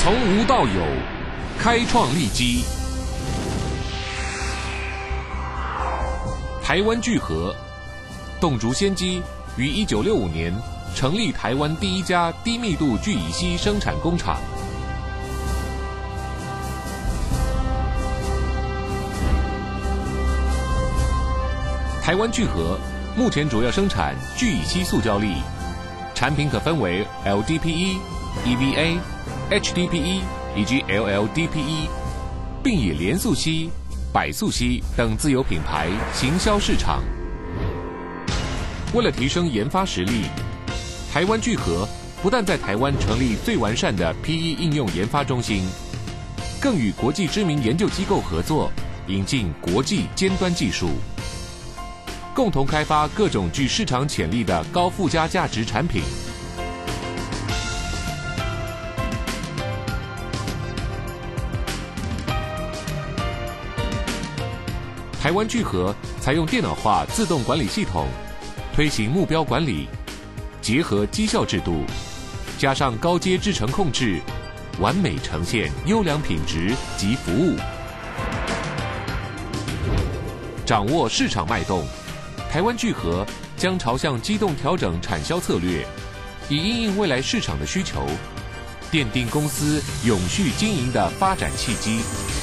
从无到有，开创利基。台湾聚合，洞烛先机于1965年成立台湾第一家低密度聚乙烯生产工厂。台湾聚合目前主要生产聚乙烯塑胶粒，产品可分为 LDPE、EVA、HDPE 以及 LLDPE， 并以联塑烯、百塑烯等自有品牌行销市场。为了提升研发实力，台湾聚合不但在台湾成立最完善的 PE 应用研发中心，更与国际知名研究机构合作，引进国际尖端技术，共同开发各种具市场潜力的高附加价值产品。台湾聚合采用电脑化自动管理系统，推行目标管理，结合绩效制度，加上高阶制程控制，完美呈现优良品质及服务。掌握市场脉动，台湾聚合将朝向机动调整产销策略，以因应未来市场的需求，奠定公司永续经营的发展契机。